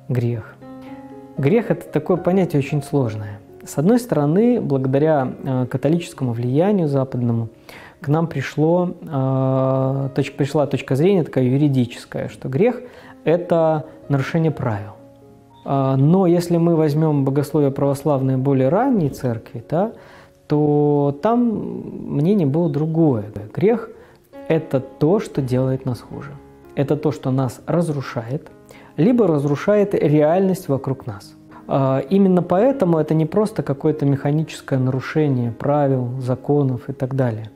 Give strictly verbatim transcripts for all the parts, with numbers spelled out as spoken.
грех? Грех – это такое понятие очень сложное. С одной стороны, благодаря католическому влиянию западному, к нам пришло, пришла точка зрения такая юридическая, что грех – это нарушение правил. Но если мы возьмем богословие православной более ранней церкви, да, то там мнение было другое. Грех – это то, что делает нас хуже. Это то, что нас разрушает, либо разрушает реальность вокруг нас. Именно поэтому это не просто какое-то механическое нарушение правил, законов и так далее.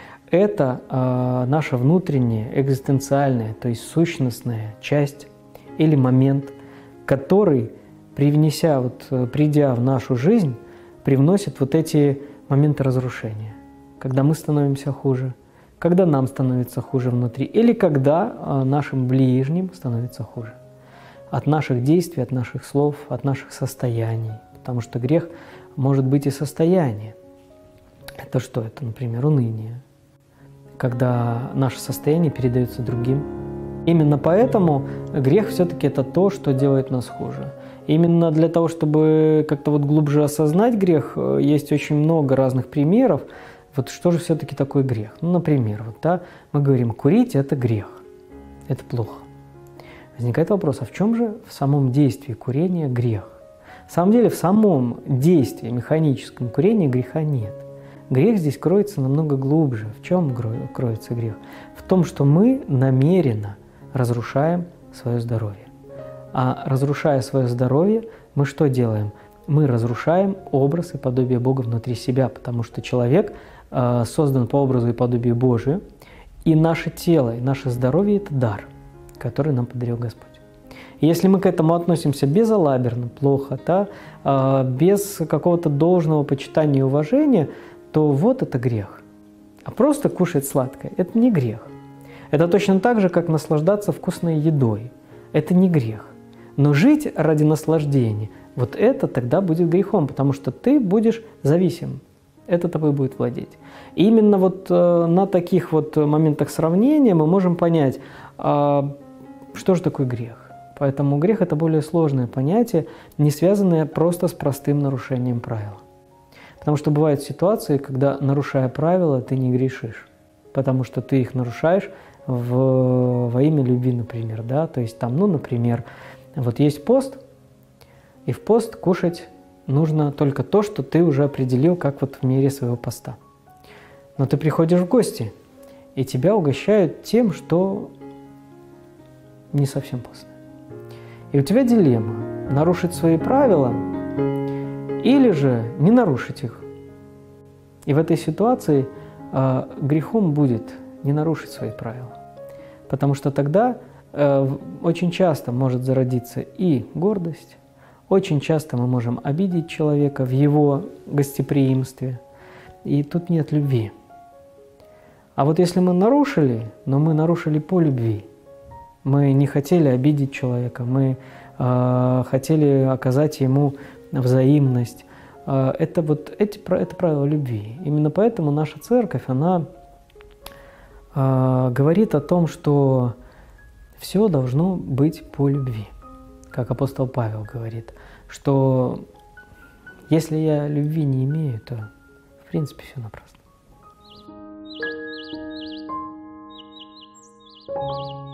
Это наша внутренняя, экзистенциальная, то есть сущностная часть или момент, который, привнеся, вот, придя в нашу жизнь, привносит вот эти моменты разрушения. Когда мы становимся хуже, когда нам становится хуже внутри, или когда нашим ближним становится хуже. От наших действий, от наших слов, от наших состояний. Потому что грех может быть и состояние. Это что? Это, например, уныние. Когда наше состояние передается другим. Именно поэтому грех все-таки это то, что делает нас хуже. Именно для того, чтобы как-то вот глубже осознать грех, есть очень много разных примеров. Вот что же все-таки такое грех? Ну, например, вот, да, мы говорим, курить – это грех, это плохо. Возникает вопрос, а в чем же в самом действии курения грех? На самом деле в самом действии механическом курения греха нет. Грех здесь кроется намного глубже. В чем кроется грех? В том, что мы намеренно разрушаем свое здоровье. А разрушая свое здоровье, мы что делаем? Мы разрушаем образ и подобие Бога внутри себя, потому что человек э, создан по образу и подобию Божию, и наше тело, и наше здоровье – это дар, который нам подарил Господь. И если мы к этому относимся безалаберно, плохо, да, э, без какого-то должного почитания и уважения, то вот это грех. А просто кушать сладкое – это не грех. Это точно так же, как наслаждаться вкусной едой. Это не грех. Но жить ради наслаждения – вот это тогда будет грехом, потому что ты будешь зависим. Это тобой будет владеть. И именно вот э, на таких вот моментах сравнения мы можем понять, э, что же такое грех. Поэтому грех – это более сложное понятие, не связанное просто с простым нарушением правил. Потому что бывают ситуации, когда, нарушая правила, ты не грешишь, потому что ты их нарушаешь в, во имя любви, например. Да? То есть там, ну, например, вот есть пост, и в пост кушать нужно только то, что ты уже определил, как вот в мере своего поста. Но ты приходишь в гости, и тебя угощают тем, что не совсем постное. И у тебя дилемма – нарушить свои правила или же не нарушить их. И в этой ситуации э, грехом будет не нарушить свои правила. Потому что тогда э, очень часто может зародиться и гордость, очень часто мы можем обидеть человека в его гостеприимстве, и тут нет любви. А вот если мы нарушили, но мы нарушили по любви, мы не хотели обидеть человека, мы э, хотели оказать ему взаимность, э, это вот эти, это правила любви. Именно поэтому наша церковь, она э, говорит о том, что все должно быть по любви. Как апостол Павел говорит, что если я любви не имею, то в принципе все напрасно.